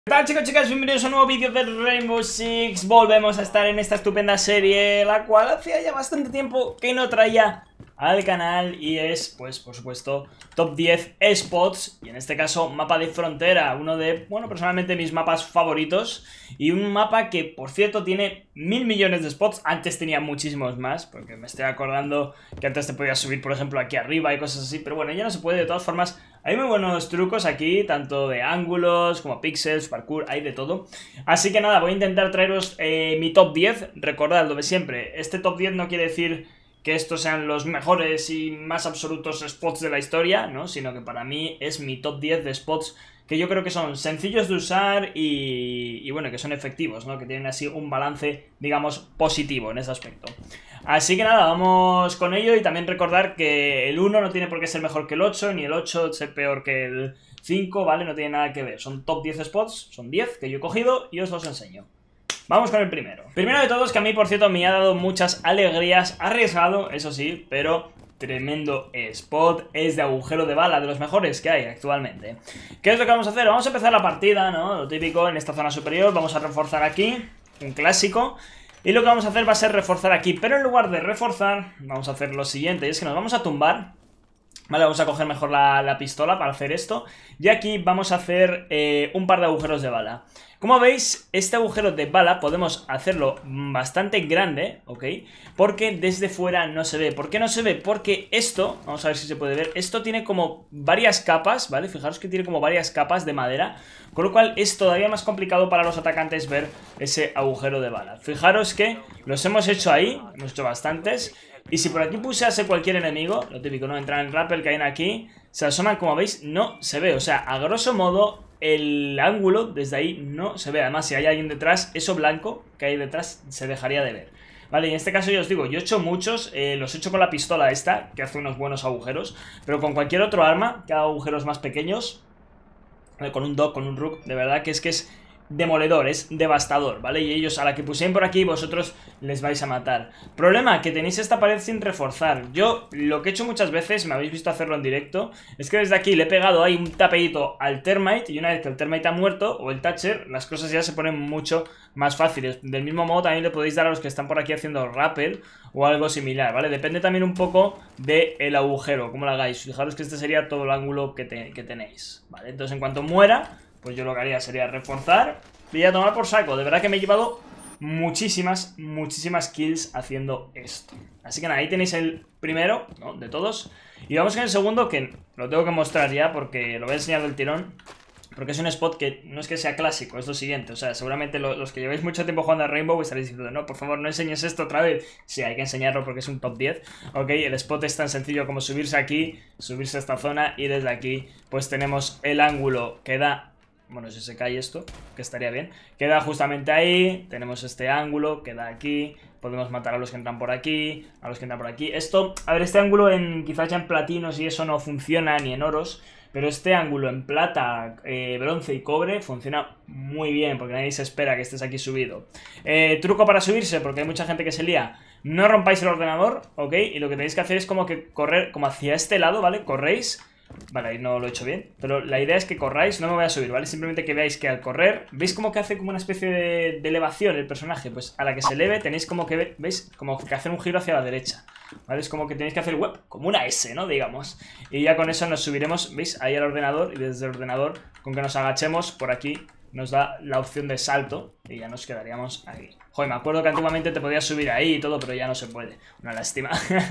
¿Qué tal, chicos, chicas? Bienvenidos a un nuevo vídeo de Rainbow Six. Volvemos a estar en esta estupenda serie, la cual hacía ya bastante tiempo que no traía al canal, y es, pues, por supuesto, Top 10 Spots, y en este caso, mapa de frontera, uno de, bueno, personalmente mis mapas favoritos, y un mapa que, por cierto, tiene 1000 millones de spots. Antes tenía muchísimos más, porque me estoy acordando que antes te podías subir, por ejemplo, aquí arriba y cosas así, pero bueno, ya no se puede. De todas formas, hay muy buenos trucos aquí, tanto de ángulos como pixels, parkour, hay de todo. Así que nada, voy a intentar traeros mi top 10. Recordad lo de siempre, este top 10 no quiere decir que estos sean los mejores y más absolutos spots de la historia, ¿no? Sino que para mí es mi top 10 de spots que yo creo que son sencillos de usar y bueno, que son efectivos, ¿no? Que tienen así un balance, digamos, positivo en ese aspecto. Así que nada, vamos con ello. Y también recordar que el 1 no tiene por qué ser mejor que el 8, ni el 8 ser peor que el 5, ¿vale? No tiene nada que ver. Son top 10 spots, son 10 que yo he cogido y os los enseño. Vamos con el primero. Primero de todos, que a mí, por cierto, me ha dado muchas alegrías. Arriesgado, eso sí, pero tremendo spot. Es de agujero de bala, de los mejores que hay actualmente. ¿Qué es lo que vamos a hacer? Vamos a empezar la partida, ¿no? Lo típico, en esta zona superior. Vamos a reforzar aquí, un clásico. Y lo que vamos a hacer va a ser reforzar aquí. Pero en lugar de reforzar, vamos a hacer lo siguiente. Y es que nos vamos a tumbar. Vale, vamos a coger mejor la pistola para hacer esto. Y aquí vamos a hacer un par de agujeros de bala. Como veis, este agujero de bala podemos hacerlo bastante grande, ¿ok? Porque desde fuera no se ve. ¿Por qué no se ve? Porque esto, vamos a ver si se puede ver, esto tiene como varias capas, ¿vale? Fijaros que tiene como varias capas de madera, con lo cual es todavía más complicado para los atacantes ver ese agujero de bala. Fijaros que los hemos hecho ahí, hemos hecho bastantes. Y si por aquí pusiese cualquier enemigo, lo típico, ¿no? Entran en rappel, caen aquí, se asoman, como veis, no se ve. O sea, a grosso modo, el ángulo desde ahí no se ve. Además, si hay alguien detrás, eso blanco que hay detrás se dejaría de ver. Vale, y en este caso yo os digo, yo he hecho muchos, los he hecho con la pistola esta, que hace unos buenos agujeros, pero con cualquier otro arma, que haga agujeros más pequeños, con un dog, con un rook, de verdad que es demoledor, es devastador, ¿vale? Y ellos, a la que pusieron por aquí, vosotros les vais a matar. Problema, que tenéis esta pared sin reforzar. Yo, lo que he hecho muchas veces, me habéis visto hacerlo en directo, es que desde aquí le he pegado ahí un tapeíto al termite, y una vez que el termite ha muerto, o el thatcher, las cosas ya se ponen mucho más fáciles. Del mismo modo también le podéis dar a los que están por aquí haciendo rappel, o algo similar, ¿vale? Depende también un poco del agujero, cómo lo hagáis. Fijaros que este sería todo el ángulo que tenéis, ¿vale? Entonces, en cuanto muera, pues yo lo que haría sería reforzar y a tomar por saco. De verdad que me he llevado muchísimas kills haciendo esto. Así que nada, ahí tenéis el primero, ¿no? De todos. Y vamos con el segundo, que lo tengo que mostrar ya porque lo voy a enseñar del tirón. Porque es un spot que no es que sea clásico, es lo siguiente. O sea, seguramente los que lleváis mucho tiempo jugando a Rainbow estaréis diciendo, no, por favor, no enseñes esto otra vez. Sí, hay que enseñarlo porque es un top 10. Ok, el spot es tan sencillo como subirse aquí, subirse a esta zona, y desde aquí pues tenemos el ángulo que da. Bueno, si se cae esto, que estaría bien. Queda justamente ahí, tenemos este ángulo, queda aquí. Podemos matar a los que entran por aquí, a los que entran por aquí. Esto, a ver, este ángulo quizás ya en platinos y eso no funciona, ni en oros. Pero este ángulo en plata, bronce y cobre funciona muy bien, porque nadie se espera que estés aquí subido. Truco para subirse, porque hay mucha gente que se lía. No rompáis el ordenador, ¿ok? Y lo que tenéis que hacer es como que correr como hacia este lado, ¿vale? Corréis. Vale, ahí no lo he hecho bien, pero la idea es que corráis, no me voy a subir, ¿vale? Simplemente que veáis que al correr, ¿veis como que hace como una especie de elevación el personaje? Pues a la que se eleve tenéis como que, ¿veis? Como que hacer un giro hacia la derecha, ¿vale? Es como que tenéis que hacer web, como una S, ¿no? Digamos. Y ya con eso nos subiremos, ¿veis? Ahí al ordenador, y desde el ordenador, con que nos agachemos por aquí, nos da la opción de salto y ya nos quedaríamos ahí. Joder, me acuerdo que antiguamente te podías subir ahí y todo, pero ya no se puede. Una lástima.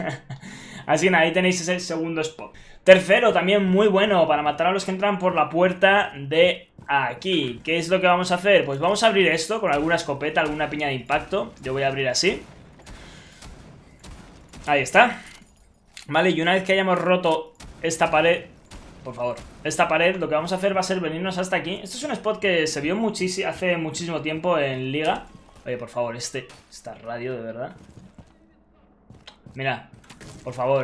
Así que nada, ahí tenéis ese segundo spot. Tercero, también muy bueno para matar a los que entran por la puerta de aquí. ¿Qué es lo que vamos a hacer? Pues vamos a abrir esto con alguna escopeta, alguna piña de impacto. Yo voy a abrir así. Ahí está. Vale, y una vez que hayamos roto esta pared, por favor, esta pared, lo que vamos a hacer va a ser venirnos hasta aquí. Esto es un spot que se vio hace muchísimo tiempo en Liga. Oye, por favor, esta radio, de verdad. Mira, por favor,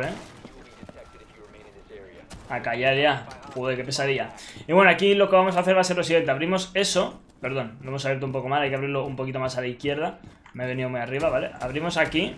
a callar ya. Joder, qué pesadilla. Y bueno, aquí lo que vamos a hacer va a ser lo siguiente. Abrimos eso. Perdón, lo hemos abierto un poco mal. Hay que abrirlo un poquito más a la izquierda. Me he venido muy arriba, ¿vale? Abrimos aquí.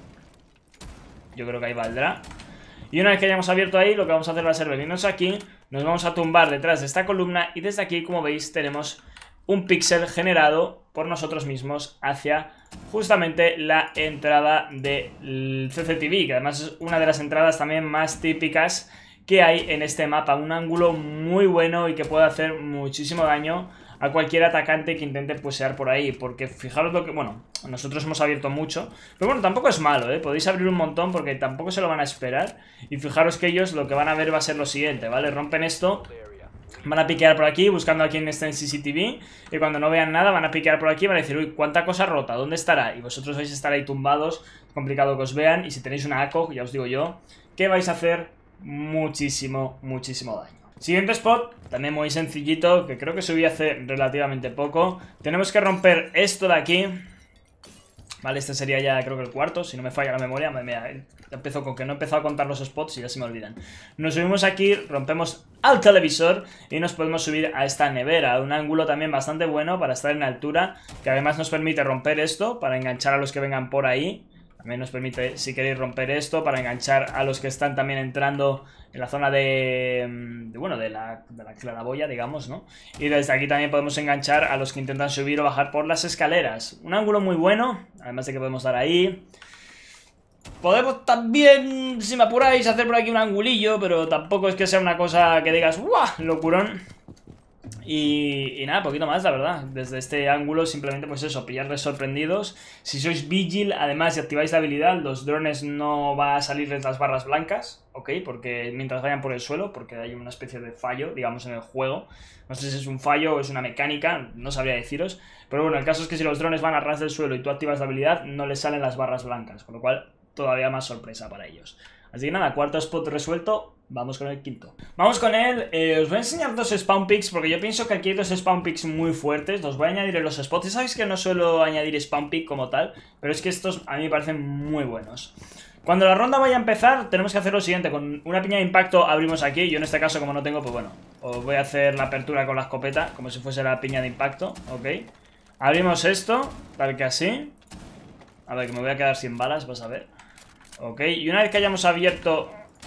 Yo creo que ahí valdrá. Y una vez que hayamos abierto ahí, lo que vamos a hacer va a ser venirnos aquí, nos vamos a tumbar detrás de esta columna y desde aquí, como veis, tenemos un píxel generado por nosotros mismos hacia justamente la entrada del CCTV, que además es una de las entradas también más típicas que hay en este mapa. Un ángulo muy bueno y que puede hacer muchísimo daño a cualquier atacante que intente pusear por ahí, porque fijaros lo que... Bueno, nosotros hemos abierto mucho, pero bueno, tampoco es malo, ¿eh? Podéis abrir un montón porque tampoco se lo van a esperar. Y fijaros que ellos lo que van a ver va a ser lo siguiente, ¿vale? Rompen esto, van a piquear por aquí buscando a quien esté en CCTV, y cuando no vean nada van a piquear por aquí y van a decir, uy, cuánta cosa rota, ¿dónde estará? Y vosotros vais a estar ahí tumbados, es complicado que os vean, y si tenéis una ACOG, ya os digo yo, que vais a hacer muchísimo, muchísimo daño. Siguiente spot, también muy sencillito, que creo que subí hace relativamente poco. Tenemos que romper esto de aquí. Vale, este sería ya creo que el cuarto, si no me falla la memoria. Empezó con que no he empezado a contar los spots y ya se me olvidan. Nos subimos aquí, rompemos al televisor y nos podemos subir a esta nevera. Un ángulo también bastante bueno para estar en altura, que además nos permite romper esto para enganchar a los que vengan por ahí. También nos permite, si queréis, romper esto para enganchar a los que están también entrando en la zona de la claraboya, digamos, ¿no? Y desde aquí también podemos enganchar a los que intentan subir o bajar por las escaleras. Un ángulo muy bueno, además de que podemos dar ahí. Podemos también, si me apuráis, hacer por aquí un angulillo, pero tampoco es que sea una cosa que digas, ¡guau! Locurón. Y nada, poquito más, la verdad. Desde este ángulo simplemente pues eso, pillarles sorprendidos. Si sois Vigil, además, y activáis la habilidad, los drones no va a salirles las barras blancas, ¿ok? Porque mientras vayan por el suelo, porque hay una especie de fallo, digamos, en el juego. No sé si es un fallo o es una mecánica, no sabría deciros. Pero bueno, el caso es que si los drones van a ras del suelo y tú activas la habilidad, no les salen las barras blancas, con lo cual todavía más sorpresa para ellos. Así que nada, cuarto spot resuelto. Vamos con el quinto. Vamos con él. Os voy a enseñar dos spawn picks, porque yo pienso que aquí hay dos spawn picks muy fuertes. Los voy a añadir en los spots. Ya sabéis que no suelo añadir spawn pick como tal, pero es que estos a mí me parecen muy buenos. Cuando la ronda vaya a empezar, tenemos que hacer lo siguiente. Con una piña de impacto abrimos aquí. Yo en este caso, como no tengo, pues bueno, os voy a hacer la apertura con la escopeta, como si fuese la piña de impacto, ok. Abrimos esto, tal que así. A ver, que me voy a quedar sin balas, vas a ver. Ok, y una vez que hayamos abierto...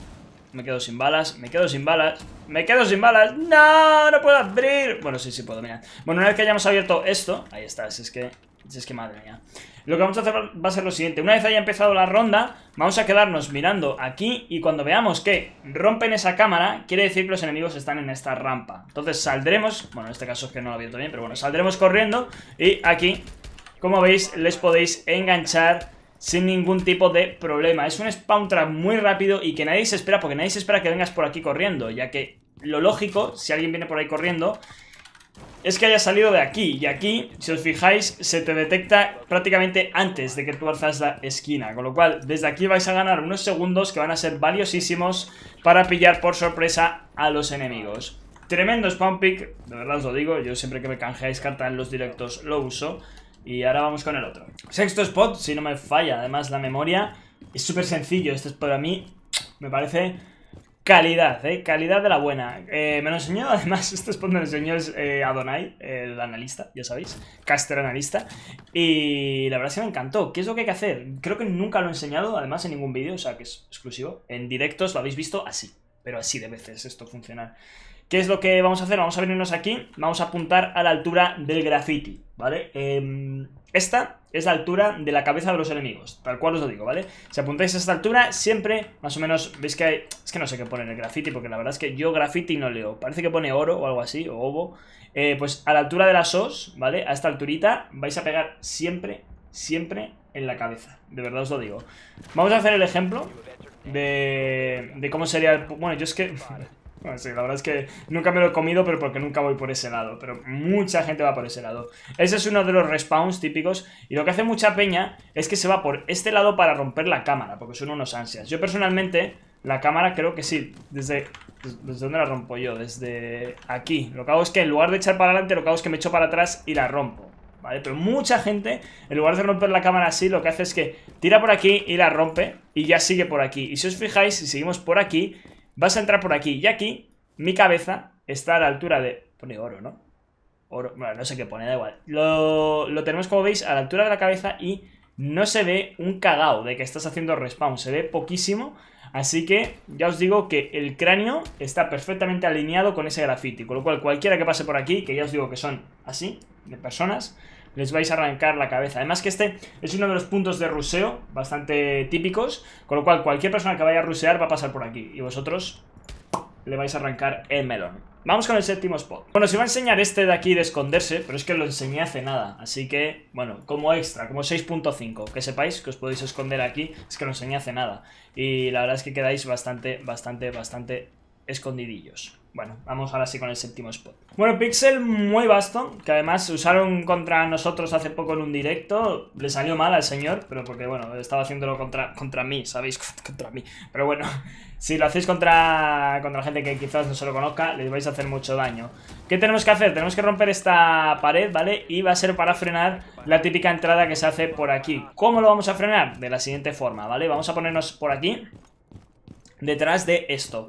Me quedo sin balas, me quedo sin balas, me quedo sin balas. ¡No! ¡No puedo abrir! Bueno, sí puedo, mira. Bueno, una vez que hayamos abierto esto... Ahí está, si es que madre mía. Lo que vamos a hacer va a ser lo siguiente. Una vez haya empezado la ronda, vamos a quedarnos mirando aquí. Y cuando veamos que rompen esa cámara, quiere decir que los enemigos están en esta rampa. Entonces saldremos... Bueno, en este caso es que no lo he abierto bien, pero bueno, saldremos corriendo. Y aquí, como veis, les podéis enganchar sin ningún tipo de problema. Es un spawn trap muy rápido y que nadie se espera, porque nadie se espera que vengas por aquí corriendo, ya que lo lógico, si alguien viene por ahí corriendo, es que haya salido de aquí. Y aquí, si os fijáis, se te detecta prácticamente antes de que tú alzas la esquina, con lo cual desde aquí vais a ganar unos segundos que van a ser valiosísimos para pillar por sorpresa a los enemigos. Tremendo spawn pick, de verdad os lo digo. Yo siempre que me canjeáis carta en los directos lo uso. Y ahora vamos con el otro. Sexto spot, si no me falla además la memoria. Es súper sencillo, este spot a mí me parece calidad, calidad de la buena. Me lo enseñó, además, este spot me lo enseñó Adonai, el analista, ya sabéis, caster analista. Y la verdad es que me encantó. ¿Qué es lo que hay que hacer? Creo que nunca lo he enseñado, además, en ningún vídeo, o sea que es exclusivo. En directos lo habéis visto así, pero así de veces esto funciona. ¿Qué es lo que vamos a hacer? Vamos a venirnos aquí, vamos a apuntar a la altura del graffiti, ¿vale? Esta es la altura de la cabeza de los enemigos, tal cual os lo digo, ¿vale? Si apuntáis a esta altura, siempre, más o menos, veis que hay... Es que no sé qué pone en el graffiti, porque la verdad es que yo graffiti no leo. Parece que pone oro o algo así, o ovo. Pues a la altura de las os, ¿vale? A esta alturita vais a pegar siempre, siempre en la cabeza. De verdad os lo digo. Vamos a hacer el ejemplo de cómo sería el... Bueno, yo es que... Bueno, sí, la verdad es que nunca me lo he comido, pero porque nunca voy por ese lado. Pero mucha gente va por ese lado. Ese es uno de los respawns típicos. Y lo que hace mucha peña es que se va por este lado para romper la cámara, porque son unos ansias. Yo personalmente, la cámara creo que sí. ¿Desde dónde la rompo yo? Desde aquí. Lo que hago es que en lugar de echar para adelante, lo que hago es que me echo para atrás y la rompo, ¿vale? Pero mucha gente, en lugar de romper la cámara así, lo que hace es que tira por aquí y la rompe y ya sigue por aquí. Y si os fijáis, si seguimos por aquí, vas a entrar por aquí. Y aquí, mi cabeza está a la altura de... Pone oro, ¿no? Oro, bueno, no sé qué pone, da igual. Lo tenemos, como veis, a la altura de la cabeza y no se ve un cagao de que estás haciendo respawn. Se ve poquísimo. Así que ya os digo que el cráneo está perfectamente alineado con ese graffiti. Con lo cual cualquiera que pase por aquí, que ya os digo que son así, de personas, les vais a arrancar la cabeza. Además que este es uno de los puntos de ruseo bastante típicos. Con lo cual cualquier persona que vaya a rusear va a pasar por aquí. Y vosotros le vais a arrancar el melón. Vamos con el séptimo spot. Bueno, os iba a enseñar este de aquí de esconderse, pero es que lo enseñé hace nada. Así que, bueno, como extra, como 6.5. Que sepáis que os podéis esconder aquí, es que lo enseñé hace nada. Y la verdad es que quedáis bastante escondidillos. Bueno, vamos ahora sí con el séptimo spot. Bueno, pixel muy vasto, que además usaron contra nosotros hace poco en un directo. Le salió mal al señor, pero porque, bueno, estaba haciéndolo contra mí, ¿sabéis? Contra mí. Pero bueno, si lo hacéis contra la gente que quizás no se lo conozca, les vais a hacer mucho daño. ¿Qué tenemos que hacer? Tenemos que romper esta pared, ¿vale? Y va a ser para frenar la típica entrada que se hace por aquí. ¿Cómo lo vamos a frenar? De la siguiente forma, ¿vale? Vamos a ponernos por aquí, detrás de esto.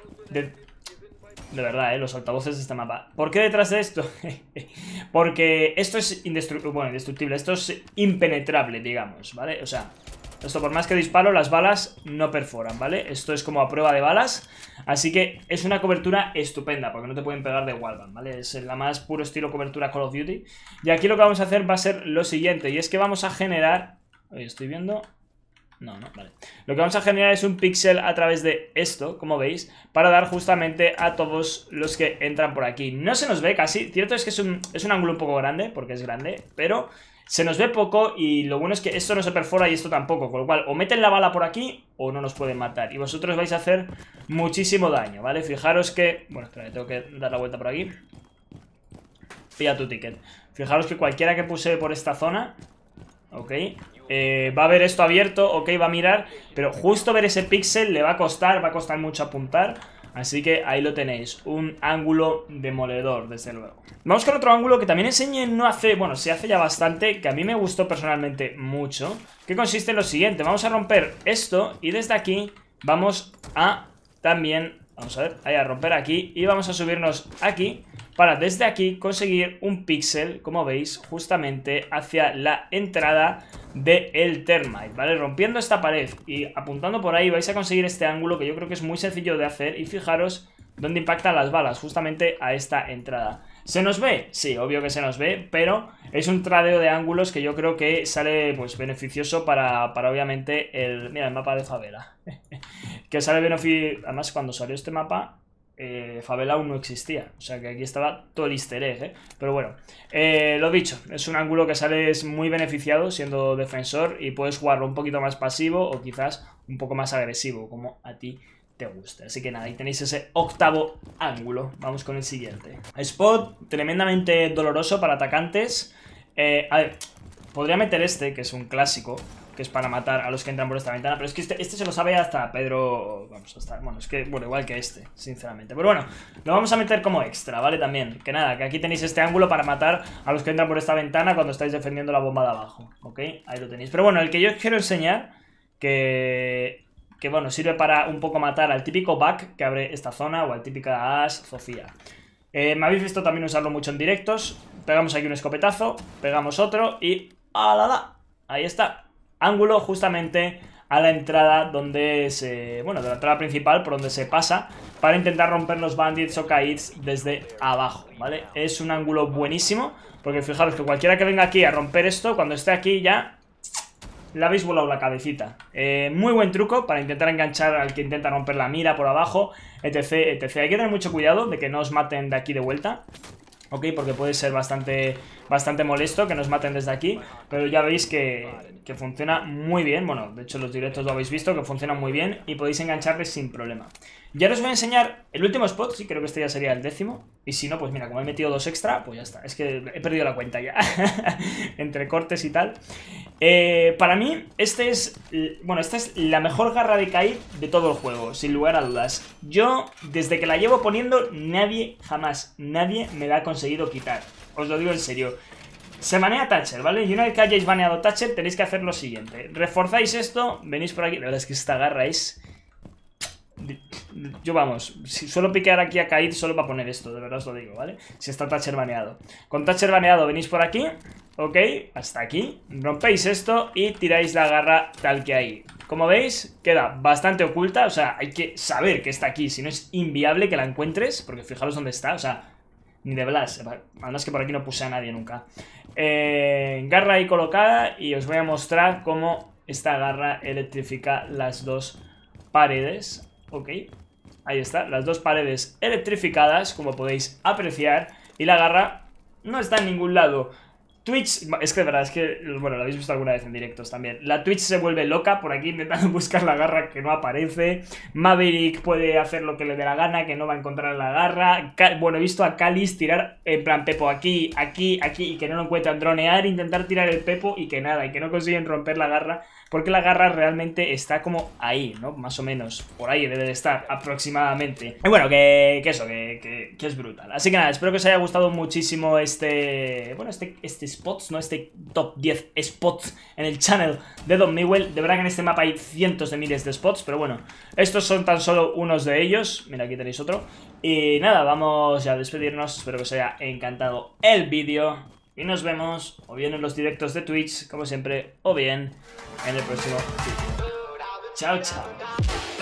De verdad, los altavoces de este mapa. ¿Por qué detrás de esto? Porque esto es indestructible. Esto es impenetrable, digamos, ¿vale? O sea, esto por más que disparo, las balas no perforan, ¿vale? Esto es como a prueba de balas. Así que es una cobertura estupenda, porque no te pueden pegar de wallbang, ¿vale? Es la más puro estilo cobertura Call of Duty. Y aquí lo que vamos a hacer va a ser lo siguiente. Y es que vamos a generar... Oye, estoy viendo... No, vale. Lo que vamos a generar es un píxel a través de esto, como veis, para dar justamente a todos los que entran por aquí. No se nos ve casi, cierto es que es un ángulo un poco grande, porque es grande, pero se nos ve poco y lo bueno es que esto no se perfora y esto tampoco, con lo cual o meten la bala por aquí o no nos pueden matar. Y vosotros vais a hacer muchísimo daño, ¿vale? Fijaros que... Bueno, espera, tengo que dar la vuelta por aquí. Pilla tu ticket. Fijaros que cualquiera que puse por esta zona... Ok, va a ver esto abierto, ok, va a mirar, pero justo ver ese píxel le va a costar mucho apuntar. Así que ahí lo tenéis, un ángulo demoledor, desde luego. Vamos con otro ángulo que también enseñé no hace, bueno, se hace ya bastante, que a mí me gustó personalmente mucho, que consiste en lo siguiente. Vamos a romper esto y desde aquí vamos a también, vamos a ver, ahí a romper aquí y vamos a subirnos aquí para desde aquí conseguir un píxel, como veis, justamente hacia la entrada del termite, ¿vale? Rompiendo esta pared y apuntando por ahí vais a conseguir este ángulo que yo creo que es muy sencillo de hacer. Y fijaros dónde impactan las balas, justamente a esta entrada. ¿Se nos ve? Sí, obvio que se nos ve, pero es un tradeo de ángulos que yo creo que sale pues beneficioso para obviamente el... Mira, el mapa de favela. Que sale beneficioso... Además, cuando salió este mapa... favela aún no existía, o sea que aquí estaba todo el easter egg, pero bueno, lo dicho, es un ángulo que sales muy beneficiado siendo defensor y puedes jugarlo un poquito más pasivo o quizás un poco más agresivo, como a ti te guste. Así que nada, ahí tenéis ese octavo ángulo. Vamos con el siguiente. Spot tremendamente doloroso para atacantes. A ver, podría meter este, que es un clásico, que es para matar a los que entran por esta ventana, pero es que este se lo sabe hasta Pedro, vamos, hasta, bueno, es que, bueno, igual que este, sinceramente, pero bueno, lo vamos a meter como extra, ¿vale? También, que nada, que aquí tenéis este ángulo para matar a los que entran por esta ventana cuando estáis defendiendo la bomba de abajo, ¿ok? Ahí lo tenéis, pero bueno, el que yo os quiero enseñar, que bueno, sirve para un poco matar al típico back que abre esta zona, o al típica Ash, Sofía. Me habéis visto también usarlo mucho en directos. Pegamos aquí un escopetazo, pegamos otro y... ¡alala! Ahí está. Ángulo justamente a la entrada donde se... Bueno, de la entrada principal por donde se pasa para intentar romper los bandits o kaids desde abajo, ¿vale? Es un ángulo buenísimo porque fijaros que cualquiera que venga aquí a romper esto, cuando esté aquí ya... le habéis volado la cabecita. Muy buen truco para intentar enganchar al que intenta romper la mira por abajo, etc, etc. Hay que tener mucho cuidado de que no os maten de aquí de vuelta, ok, porque puede ser bastante molesto que nos maten desde aquí, pero ya veis que funciona muy bien. Bueno, de hecho los directos lo habéis visto, que funciona muy bien y podéis engancharles sin problema. Ya os voy a enseñar el último spot, sí, creo que este ya sería el 10º. Y si no, pues mira, como he metido 2 extra, pues ya está. Es que he perdido la cuenta ya, entre cortes y tal. Para mí, esta es la mejor garra de Kaid de todo el juego, sin lugar a dudas. Yo, desde que la llevo poniendo, jamás nadie me la ha conseguido quitar. Os lo digo en serio. Se banea Thatcher, ¿vale? Y una vez que hayáis baneado Thatcher, tenéis que hacer lo siguiente. Reforzáis esto, venís por aquí. La verdad es que esta garra es... Yo vamos, si suelo piquear aquí a Kaid solo para poner esto, de verdad os lo digo, ¿vale? Si está Thatcher baneado. Con Thatcher baneado venís por aquí ok, hasta aquí. Rompéis esto y tiráis la garra tal que ahí. Como veis, queda bastante oculta. O sea, hay que saber que está aquí, si no es inviable que la encuentres. Porque fijaros dónde está, o sea, ni de Blas. Además que por aquí no puse a nadie nunca. Garra ahí colocada y os voy a mostrar cómo esta garra electrifica las dos paredes. Ok, ahí está, las dos paredes electrificadas, como podéis apreciar. Y la garra no está en ningún lado. Twitch, es que de verdad, es que, bueno, lo habéis visto alguna vez en directos también. La Twitch se vuelve loca por aquí intentando buscar la garra que no aparece. Maverick puede hacer lo que le dé la gana, que no va a encontrar la garra. Bueno, he visto a Calis tirar, en plan, Pepo aquí, aquí, aquí, y que no lo encuentran. Dronear, intentar tirar el Pepo y que nada, y que no consiguen romper la garra. Porque la garra realmente está como ahí, ¿no? Más o menos, por ahí debe de estar aproximadamente. Y bueno, que eso, que es brutal. Así que nada, espero que os haya gustado muchísimo este spots, ¿no? Este top 10 spots en el channel de Don Miguel. De verdad que en este mapa hay cientos de miles de spots, pero bueno, estos son tan solo unos de ellos. Mira, aquí tenéis otro. Y nada, vamos ya a despedirnos. Espero que os haya encantado el vídeo. Y nos vemos, o bien en los directos de Twitch, como siempre, o bien en el próximo vídeo. Chao, chao.